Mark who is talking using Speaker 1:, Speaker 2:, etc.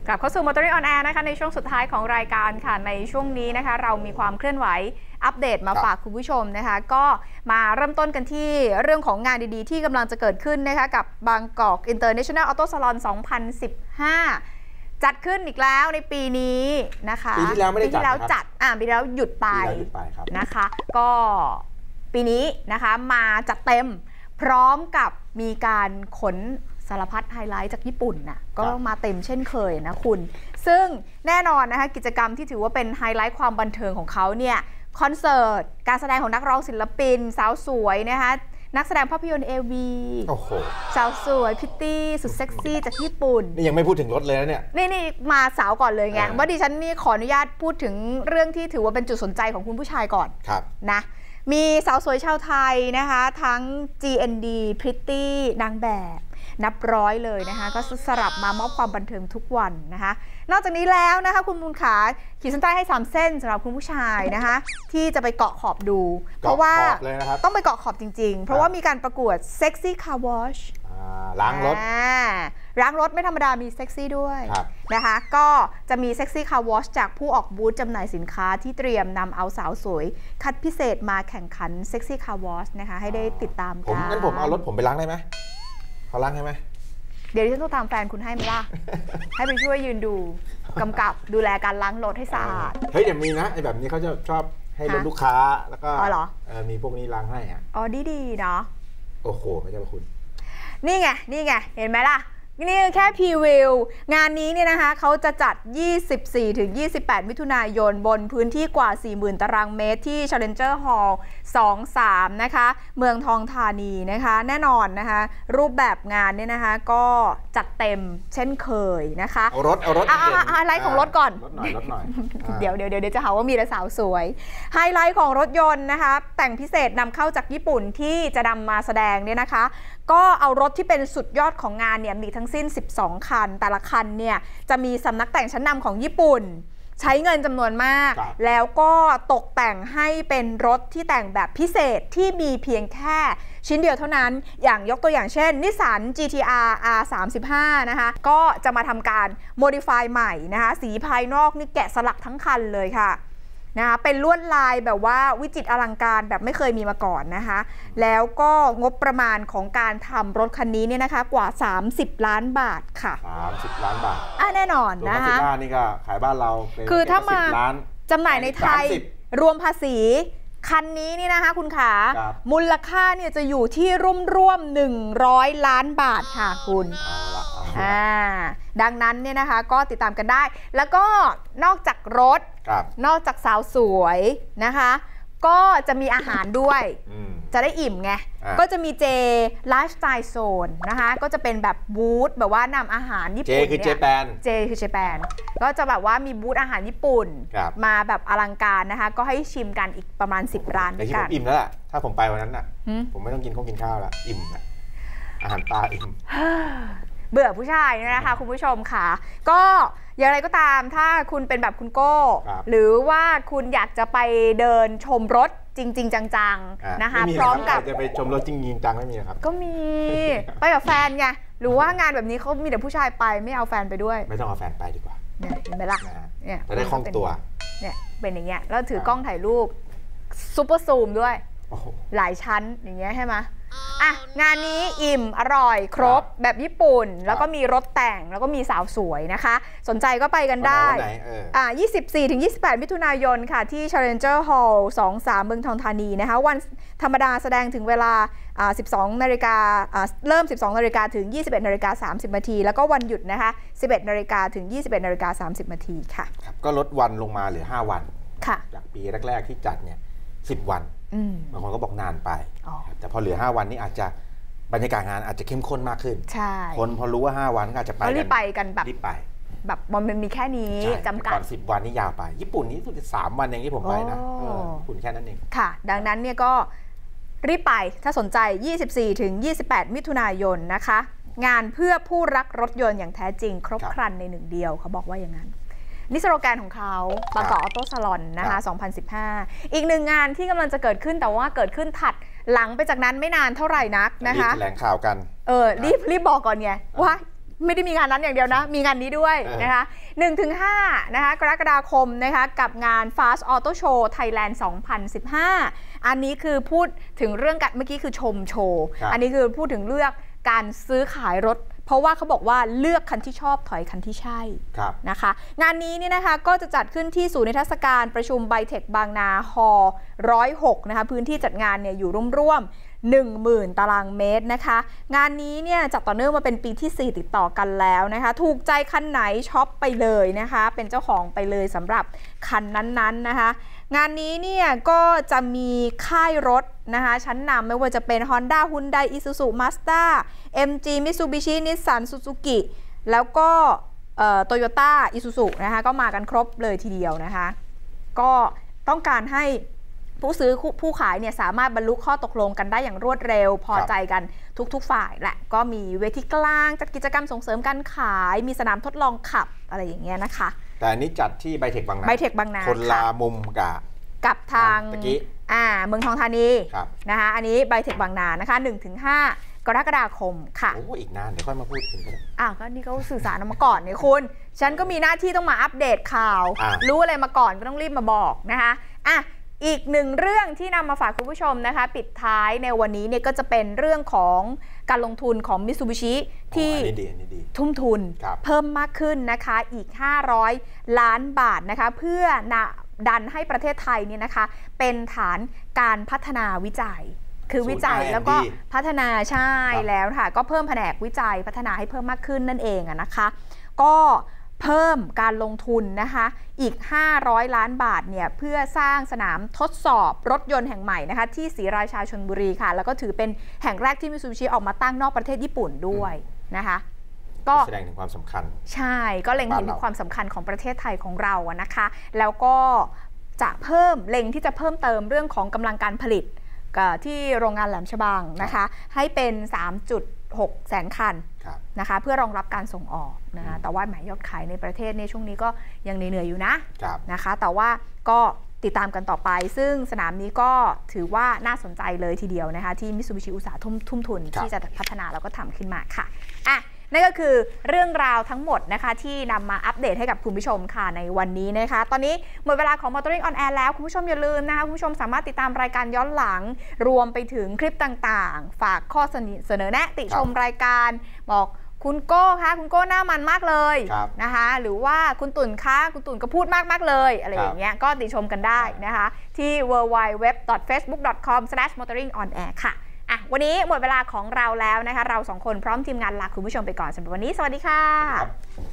Speaker 1: กลับเข้าสู่ Motoring on Air นะคะในช่วงสุดท้ายของรายการค่ะในช่วงนี้นะคะเรามีความเคลื่อนไหวอัปเดตมาฝากคุณผู้ชมนะคะก็มาเริ่มต้นกันที่เรื่องของงานดีๆที่กำลังจะเกิดขึ้นนะคะกับบางกอก International Auto Salon 2015 จัดขึ้นอีกแล้วในปีนี้นะคะ
Speaker 2: ปีที่แล้วไม่ได้จัด
Speaker 1: ปีที่แล้วหยุดไปนะคะก็ปีนี้นะคะมาจัดเต็มพร้อมกับมีการขนสารพัดไฮไลท์จากญี่ปุ่นน่ะก็มาเต็มเช่นเคยนะคุณซึ่งแน่นอนนะคะกิจกรรมที่ถือว่าเป็นไฮไลท์ความบันเทิงของเขาเนี่ยคอนเสิร์ตการแสดงของนักร้องศิลปินสาวสวยนะคะนักแสดงภาพยนตร์AVสาวสวยพิตตี้สุดเซ็กซี่จากญี่ปุ่น
Speaker 2: นี่ยังไม่พูดถึงรถเลยนะเนี่ย
Speaker 1: นี่มาสาวก่อนเลยไงว่าดิฉันนี่ขออนุญาตพูดถึงเรื่องที่ถือว่าเป็นจุดสนใจของคุณผู้ชายก่อนนะมีสาวสวยชาวไทยนะคะทั้ง GND พริตตี้นางแบบนับร้อยเลยนะคะก็สลับมามอบความบันเทิงทุกวันนะคะนอกจากนี้แล้วนะคะคุณมูลขาขีดเส้นใต้ให้3เส้นสำหรับคุณผู้ชายนะคะที่จะไปเกาะขอบดูเพราะว่าต้องไปเกาะขอบจริงๆเพราะว่ามีการประกวด Sexy Car Wash
Speaker 2: ล้างรถ
Speaker 1: ไม่ธรรมดามีเซ็กซี่ด้วยนะคะก็จะมี Sexy Car Wash จากผู้ออกบูธจำหน่ายสินค้าที่เตรียมนำเอาสาวสวยคัดพิเศษมาแข่งขัน Sexy Car Wash นะคะให้ได้ติดตามกัน
Speaker 2: งั้นผมเอารถผมไปล้างได้ไหมเขาล้างให้ไหม
Speaker 1: เดี๋ยวที่ฉันต้องตามแฟนคุณให้ไหมล่ะ ให้ไปช่วยยืนดูกำกับดูแลการล้างรถให้สะอาด
Speaker 2: เฮ้ยเดี๋ยวมีนะไอ้แบบนี้เขาจะชอบให้รถลูกค้าแล้วก็มีพวกนี้ล้างให้
Speaker 1: อ๋อดีเนาะ
Speaker 2: โอ้โหไม่ใช่คุณ
Speaker 1: นี่ไงเห็นไหมล่ะนี่แค่พรีวิวงานนี้เนี่ยนะคะเขาจะจัด 24-28 มิถุนายนบนพื้นที่กว่า 40,000 ตารางเมตรที่ Challenger Hall 2-3 นะคะเมืองทองธานีนะคะแน่นอนนะคะรูปแบบงานเนี่ยนะคะก็จัดเต็มเช่นเคยนะคะ
Speaker 2: เอารถ
Speaker 1: ไฮไลท์ของรถก่อน
Speaker 2: รถหน่อย
Speaker 1: เดี๋ยวจะหาว่ามีแต่สาวสวยไฮไลท์ของรถยนต์นะคะแต่งพิเศษนำเข้าจากญี่ปุ่นที่จะนำมาแสดงเนี่ยนะคะก็เอารถที่เป็นสุดยอดของงานเนี่ยมีทั้งสิ้น12คันแต่ละคันเนี่ยจะมีสำนักแต่งชั้นนำของญี่ปุ่นใช้เงินจำนวนมากแล้วก็ตกแต่งให้เป็นรถที่แต่งแบบพิเศษที่มีเพียงแค่ชิ้นเดียวเท่านั้นอย่างยกตัวอย่างเช่น Nissan GT-R R35 นะคะก็จะมาทำการ modify ใหม่นะคะสีภายนอกนี่แกะสลักทั้งคันเลยค่ะนะคะเป็นลวดลายแบบว่าวิจิตรอลังการแบบไม่เคยมีมาก่อนนะคะแล้วก็งบประมาณของการทำรถคันนี้เนี่ยนะคะกว่า30 ล้านบาทค่ะ
Speaker 2: 30 ล้านบาท
Speaker 1: แน่นอนนะคะ
Speaker 2: ตัวนี่ก็ขายบ้านเรา
Speaker 1: คือถ้ามาจำหน่ายในไทยรวมภาษีคันนี้นี่นะคะคุณขามูลค่าเนี่ยจะอยู่ที่ร่วม100 ล้านบาทค่ะคุณดังนั้นเนี่ยนะคะก็ติดตามกันได้แล้วก็นอกจากรถนอกจากสาวสวยนะคะก็จะมีอาหารด้วยจะได้อิ่มไงก็จะมีเจไลฟ์สไตล์โซนนะคะก็จะเป็นแบบบูธแบบว่านำอาหารญี่ปุ่น
Speaker 2: เนี่ยเจ
Speaker 1: คือเจแปนก็จะแบบว่ามีบูธอาหารญี่ปุ่นมาแบบอลังการนะคะก็ให้ชิมกันอีกประมาณ10 ร้าน
Speaker 2: แต่ที่ผมอิ่มแล้วล่ะถ้าผมไปวันนั้นน่ะผมไม่ต้องกินข้าวแล้วอิ่มแล้วอาหารตาอิ่ม
Speaker 1: เบื่อผู้ชายนะคะคุณผู้ชมค่ะก็อย่างไรก็ตามถ้าคุณเป็นแบบคุณโก้หรือว่าคุณอยากจะไปเดินชมรถจริงๆจังๆนะคะพร้อมกับ
Speaker 2: จะไปชมรถจริงๆจังไม่มีครับ
Speaker 1: ก็มีไปกับแฟนไงหรือว่างานแบบนี้เขามีแต่ผู้ชายไปไม่เอาแฟนไปด้วย
Speaker 2: ไม่ต้องเอาแฟนไปดีกว่า
Speaker 1: เนี่ยเห็นไหมล่ะ
Speaker 2: เนี่ยจะได้คล่องตัว
Speaker 1: เนี่ยเป็นอย่างเงี้ยแล้วถือกล้องถ่ายรูปซุปเปอร์ซูมด้วยหลายชั้นอย่างเงี้ยใช่ไหมงานนี้อิ่มอร่อยครบแบบญี่ปุ่นแล้วก็มีรถแต่งแล้วก็มีสาวสวยนะคะสนใจก็ไปกันได้24-28 มิถุนายนค่ะที่ Challenger Hall 2-3 เมืองทองธานีนะคะวันธรรมดาแสดงถึงเวลา12 นาฬิกาเริ่ม 12 นาฬิกาถึง 21 นาฬิกา 30 นาทีแล้วก็วันหยุดนะคะ 11 นาฬิกาถึง 21 นาฬิกา 30 นาทีค่ะ
Speaker 2: ก็ลดวันลงมาเหลือ5 วัน
Speaker 1: ค่ะ
Speaker 2: จากปีแรกๆที่จัดเนี่ย10 วันบางคนก็บอกนานไปแต่พอเหลือ5 วันนี้อาจจะบรรยากาศงานอาจจะเข้มข้นมากขึ้นคนพอรู้ว่า5 วันก็อาจจะไป
Speaker 1: กันแบบ
Speaker 2: รีบไป
Speaker 1: แบบมันมีแค่นี้จำกัด
Speaker 2: ก่อน10 วันนี่ยาวไปญี่ปุ่นนี่สุด3 วันเองที่ผมไปนะญี่ปุ่นแค่นั้นเอง
Speaker 1: ค่ะดังนั้นเนี่ยก็รีบไปถ้าสนใจ 24-28 มิถุนายนนะคะงานเพื่อผู้รักรถยนต์อย่างแท้จริงครบครันใน1 เดียวเขาบอกว่าอย่างนั้นนี่สโลแกนของเขาบางกอกออโต้ซาลอนนะคะ2015อีก1 งานที่กำลังจะเกิดขึ้นแต่ว่าเกิดขึ้นถัดหลังไปจากนั้นไม่นานเท่าไหร่นักนะคะ
Speaker 2: แถลงข่าวกัน
Speaker 1: รีบบอกก่อนไงว่าไม่ได้มีงานนั้นอย่างเดียวนะมีงานนี้ด้วยนะคะ 1-5 นะคะกรกฎาคมนะคะกับงาน Fast Auto Show Thailand 2015 อันนี้คือพูดถึงเรื่องการเมื่อกี้คือชมโชว์อันนี้คือพูดถึงเรื่องการซื้อขายรถเพราะว่าเขาบอกว่าเลือกคันที่ชอบถอยคันที่ใช่นะคะงานนี้เนี่ยนะคะก็จะจัดขึ้นที่ศูนย์นิทรรศการประชุมไบเทคบางนาฮอ106นะคะพื้นที่จัดงานเนี่ยอยู่ร่วม 10,000 ตารางเมตรนะคะงานนี้เนี่ยจัดต่อเนื่องมาเป็นปีที่ 4 ติดต่อกันแล้วนะคะถูกใจคันไหนช็อปไปเลยนะคะเป็นเจ้าของไปเลยสำหรับคันนั้นๆนะคะงานนี้เนี่ยก็จะมีค่ายรถนะคะชั้นนำไม่ว่าจะเป็น Honda Hyundai Isuzu Mazda MG Mitsubishi Nissan Suzuki แล้วก็Toyota Isuzu นะคะก็มากันครบเลยทีเดียวนะคะก็ต้องการให้ผู้ซื้อผู้ขายเนี่ยสามารถบรรลุข้อตกลงกันได้อย่างรวดเร็วพอใจกันทุกฝ่ายแหละก็มีเวทีกลางจัดกิจกรรมส่งเสริมการขายมีสนามทดลองขับอะไรอย่างเงี้ยนะคะแต่
Speaker 2: อันนี้จัดที่ไบเทคบางนาคนละมุม
Speaker 1: กับทางเมืองทองธานีนะคะอันนี้ไบเทคบางนานะคะ 1-5 กรกฎาคมค่ะ
Speaker 2: โอ้อีกนานเดี๋ยวค่อยมาพูดถึงกัน
Speaker 1: ก็นี่เขาสื่อสารมาก่อนเนี่ยคุณฉันก็มีหน้าที่ต้องมาอัปเดตข่าวรู้อะไรมาก่อนก็ต้องรีบมาบอกนะคะอีกหนึ่งเรื่องที่นำมาฝากคุณผู้ชมนะคะปิดท้ายในวันนี้เนี่ยก็จะเป็นเรื่องของการลงทุนของ Mitsubishi ที่ทุ่มทุนเพิ่มมากขึ้นนะคะอีก500 ล้านบาทนะคะเพื่อดันให้ประเทศไทยเนี่ยนะคะเป็นฐานการพัฒนาวิจัยคือวิจัยแล้วก็พัฒนาใช่แล้วค่ะก็เพิ่มแผนกวิจัยพัฒนาให้เพิ่มมากขึ้นนั่นเองนะคะก็เพิ่มการลงทุนนะคะอีก500 ล้านบาทเนี่ยเพื่อสร้างสนามทดสอบรถยนต์แห่งใหม่นะคะที่ศรีราชาชลบุรีค่ะแล้วก็ถือเป็นแห่งแรกที่ Mitsubishi ออกมาตั้งนอกประเทศญี่ปุ่นด้วยนะคะ
Speaker 2: ก็แสดงถึงความสำคัญ
Speaker 1: ใช่ก็เล็งเห็นถึงความสำคัญของประเทศไทยของเราอะนะคะแล้วก็จะเพิ่มเล็งที่จะเพิ่มเติมเรื่องของกำลังการผลิตที่โรงงานแหลมฉบังนะคะให้เป็น 3.6 แสนคันนะคะเพื่อรองรับการส่งออกนะคะแต่ว่าแหมยอดขายในประเทศในช่วงนี้ก็ยังเหนื่อยอยู่นะคะแต่ว่าก็ติดตามกันต่อไปซึ่งสนามนี้ก็ถือว่าน่าสนใจเลยทีเดียวนะคะที่ Mitsubishi อุตสาหทุ่มทุนที่จะพัฒนาแล้วก็ทำขึ้นมาค่ะนั่นก็คือเรื่องราวทั้งหมดนะคะที่นำมาอัปเดตให้กับคุณผู้ชมค่ะในวันนี้นะคะตอนนี้หมดเวลาของ Motoring on Air แล้วคุณผู้ชมอย่าลืมนะคะคุณผู้ชมสามารถติดตามรายการย้อนหลังรวมไปถึงคลิปต่างๆฝากข้อเสนอแนะติชมรายการบอกคุณโก้คะคุณโก้หน้ามันมากเลยนะคะหรือว่าคุณตุ่นคะคุณตุ่นก็พูดมากๆเลยอะไรอย่างเงี้ยก็ติชมกันได้นะคะที่ www.facebook.com/motoringonair ค่ะวันนี้หมดเวลาของเราแล้วนะคะเรา2 คนพร้อมทีมงานลาคุณผู้ชมไปก่อนสำหรับวันนี้สวัสดีค่ะ